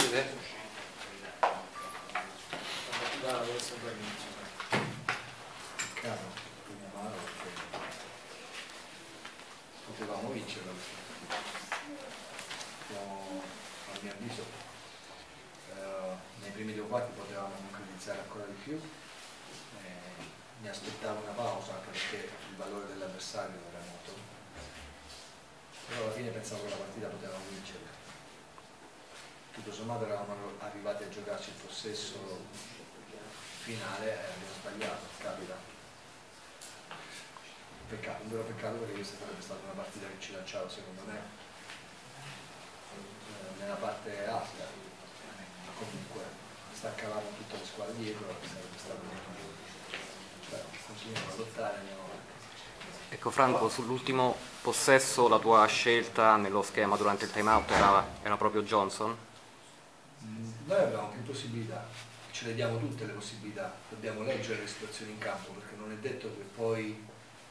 Peccato, quindi amaro perché potevamo vincerlo. A mio avviso nei primi due quarti potevamo concretizzare ancora di più. Mi aspettavo una pausa anche perché il valore dell'avversario era molto, però alla fine pensavo che la partita potevamo vincere. Tutto sommato eravamo arrivati a giocarci il possesso finale e abbiamo sbagliato, capita. Peccato, un vero peccato, perché questa sarebbe stata una partita che ci lanciava secondo me nella parte alta, ma comunque staccavamo tutte le squadre dietro e sarebbe stato molto buono. Continuiamo a lottare, andiamo avanti. Ecco Franco, sull'ultimo possesso la tua scelta nello schema durante il time out era proprio Johnson? Noi abbiamo più possibilità, ce le diamo tutte le possibilità, dobbiamo leggere le situazioni in campo, perché non è detto che poi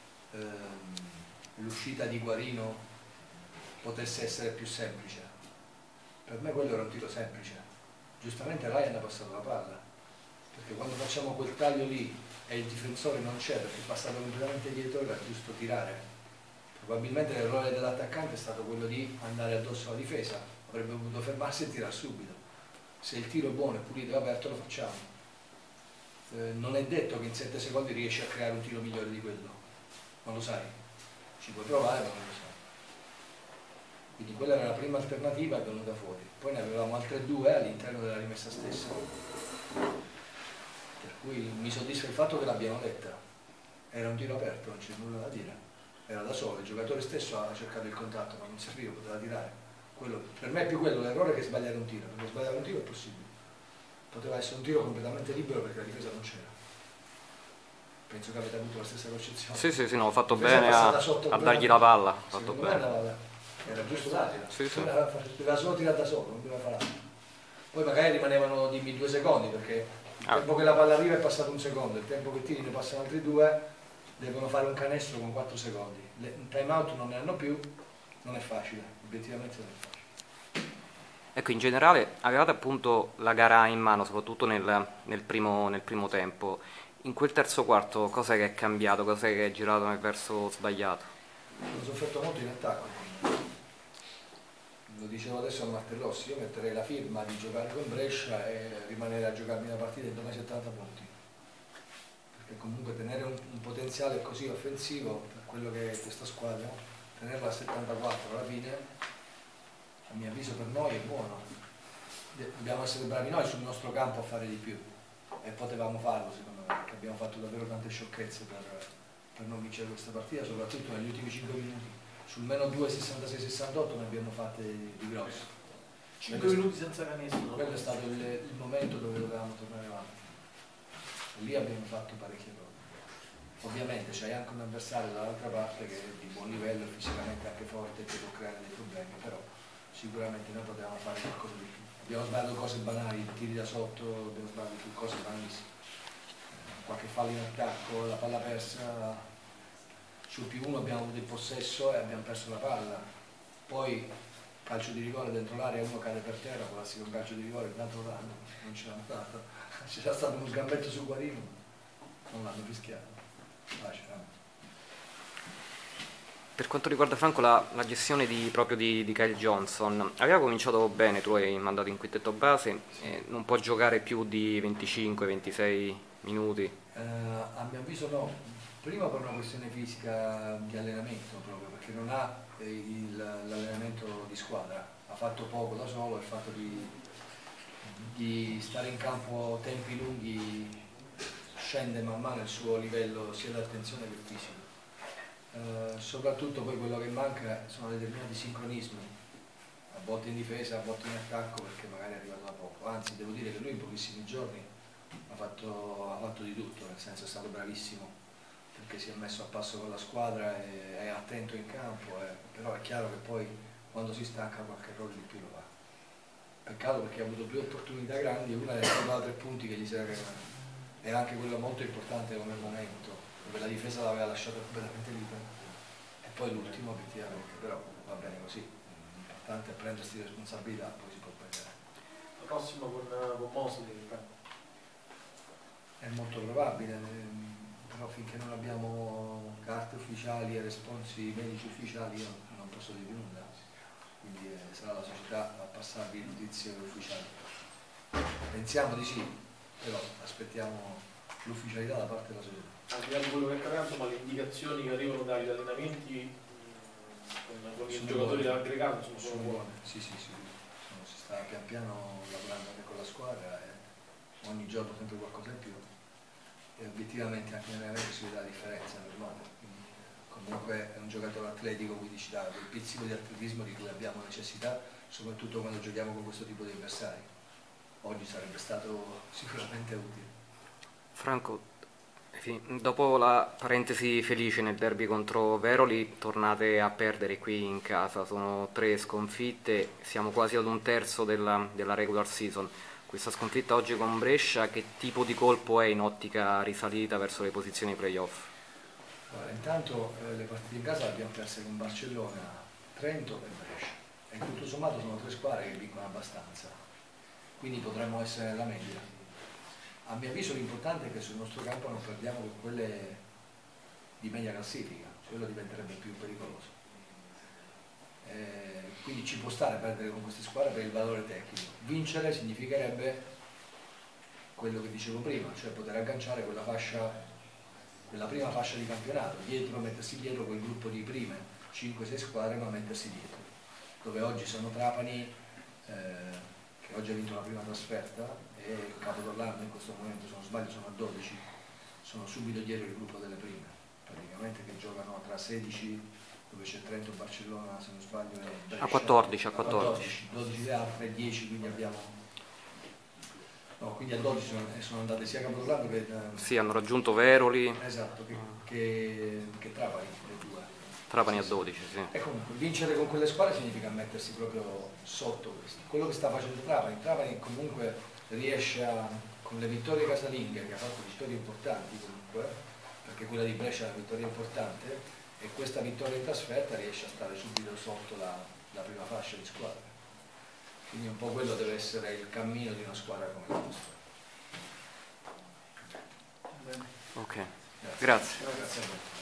l'uscita di Guarino potesse essere più semplice. Per me quello era un tiro semplice, giustamente Ryan ha passato la palla, perché quando facciamo quel taglio lì e il difensore non c'è perché è passato completamente dietro, era giusto tirare. Probabilmente l'errore dell'attaccante è stato quello di andare addosso alla difesa, avrebbe potuto fermarsi e tirare subito. Se il tiro è buono e pulito e aperto lo facciamo. Non è detto che in 7 secondi riesci a creare un tiro migliore di quello, non lo sai, ci puoi provare ma non lo sai. Quindi quella era la prima alternativa e è venuta fuori. Poi ne avevamo altre due all'interno della rimessa stessa. Per cui mi soddisfa il fatto che l'abbiamo letta. Era un tiro aperto, non c'è nulla da dire. Era da solo, il giocatore stesso ha cercato il contatto, ma non serviva, poteva tirare. Per me è più quello l'errore che sbagliare un tiro, perché sbagliare un tiro è possibile. Poteva essere un tiro completamente libero perché la difesa non c'era. Penso che avete avuto la stessa concezione. Sì, no, ho fatto bene a dargli la palla. Fatto bene. Era giusto dargliela. Doveva solo tirare da solo, non doveva fare altro. Poi magari rimanevano, dimmi, 2 secondi, perché il tempo che la palla arriva è passato un secondo, il tempo che tiri ne passano altri 2, devono fare un canestro con 4 secondi. Un time out non ne hanno più, non è facile, obiettivamente non è facile. Ecco, in generale avevate appunto la gara in mano, soprattutto nel primo tempo. In quel terzo quarto cos'è che è cambiato, cos'è che è girato nel verso sbagliato? Ho sofferto molto in attacco. Lo dicevo adesso a Martellossi, io metterei la firma di giocare con Brescia e rimanere a giocarmi la partita intorno ai 70 punti. Perché comunque tenere un potenziale così offensivo per quello che è questa squadra, tenerla a 74 alla fine, a mio avviso per noi è buono. Dobbiamo essere bravi noi sul nostro campo a fare di più. E potevamo farlo secondo me, perché abbiamo fatto davvero tante sciocchezze per non vincere questa partita, soprattutto negli ultimi 5 minuti. Sul meno 2, 66-68 ne abbiamo fatte di grosse. 5 minuti senza canestro. Quello è stato il momento dove dovevamo tornare avanti. E lì abbiamo fatto parecchie cose. Ovviamente c'hai anche un avversario dall'altra parte che è di buon livello e fisicamente anche forte e che può creare dei problemi, però sicuramente noi potevamo fare qualcosa di più. Abbiamo sbagliato cose banali, tiri da sotto, abbiamo sbagliato più cose banalissime. Qualche fallo in attacco, la palla persa. Sul +1 abbiamo avuto il possesso e abbiamo perso la palla, poi calcio di rigore dentro l'area, uno cade per terra, classico un calcio di rigore, intanto non ce l'hanno dato, c'era stato uno sgambetto su Guarino, non l'hanno fischiato. Per quanto riguarda Franco la gestione proprio di Kyle Johnson, aveva cominciato bene, tu hai mandato in quintetto base, non può giocare più di 25-26 minuti? A mio avviso no. Prima per una questione fisica di allenamento proprio, perché non ha l'allenamento di squadra, ha fatto poco da solo, il fatto di stare in campo tempi lunghi scende man mano il suo livello sia d'attenzione che fisico. Soprattutto poi quello che manca sono determinati sincronismi, a volte in difesa, a volte in attacco, perché magari è arrivato da poco, anzi devo dire che lui in pochissimi giorni ha fatto di tutto, nel senso è stato bravissimo, perché si è messo a passo con la squadra e è attento in campo, però è chiaro che poi quando si stanca qualche errore di più lo fa. Peccato perché ha avuto 2 opportunità grandi, una è stata da 3 punti che gli era anche quella molto importante come momento, dove la difesa l'aveva lasciata completamente libera, e poi l'ultimo obiettivamente, però va bene così, l'importante è prendersi responsabilità, poi si può prendere. prossimo con Mosley. È molto probabile, però finché non abbiamo carte ufficiali e responsi medici ufficiali io non posso dire nulla, quindi sarà la società a passarvi notizie ufficiali. Pensiamo di sì, però aspettiamo l'ufficialità da parte della società. Al di là di quello che accade, insomma, le indicazioni che arrivano dagli allenamenti con i giocatori dell'aggregato sono buone. Sì, si sta pian piano lavorando anche con la squadra e ogni giorno sempre qualcosa in più e obiettivamente anche nell'allenamento si vede la differenza normale. Quindi, comunque è un giocatore atletico, quindi ci dà quel pizzico di atletismo di cui abbiamo necessità, soprattutto quando giochiamo con questo tipo di avversari. Oggi sarebbe stato sicuramente utile. Franco, dopo la parentesi felice nel derby contro Veroli, tornate a perdere qui in casa, sono 3 sconfitte, siamo quasi ad un terzo della regular season. Questa sconfitta oggi con Brescia, che tipo di colpo è in ottica risalita verso le posizioni playoff? Allora, intanto le partite in casa le abbiamo perse con Barcellona, Trento e Brescia e tutto sommato sono 3 squadre che vincono abbastanza, quindi potremmo essere nella media. A mio avviso l'importante è che sul nostro campo non perdiamo con quelle di media classifica, cioè quello diventerebbe più pericoloso. Quindi ci può stare perdere con queste squadre per il valore tecnico. Vincere significherebbe quello che dicevo prima, cioè poter agganciare quella prima fascia di campionato, mettersi dietro quel gruppo di prime 5-6 squadre, ma mettersi dietro. Dove oggi sono Trapani, che oggi ha vinto la prima trasferta, e Capodorlando in questo momento, se non sbaglio, sono a 12, sono subito dietro il gruppo delle prime, praticamente, che giocano tra 16, dove c'è Trento, Barcellona, se non sbaglio, e Brescia, a 14, 12 le altre, 10, quindi abbiamo... No, quindi a 12 sono andate sia Capodorlando che... Sì, hanno raggiunto Veroli. Esatto, che Trapani, le due. Trapani a 12, sì. E comunque vincere con quelle squadre significa mettersi proprio sotto questo. Quello che sta facendo Trapani comunque riesce con le vittorie casalinghe, che ha fatto vittorie importanti comunque, perché quella di Brescia è una vittoria importante, e questa vittoria in trasferta riesce a stare subito sotto la prima fascia di squadra. Quindi un po' quello deve essere il cammino di una squadra come la nostra. Ok, grazie. Grazie a voi.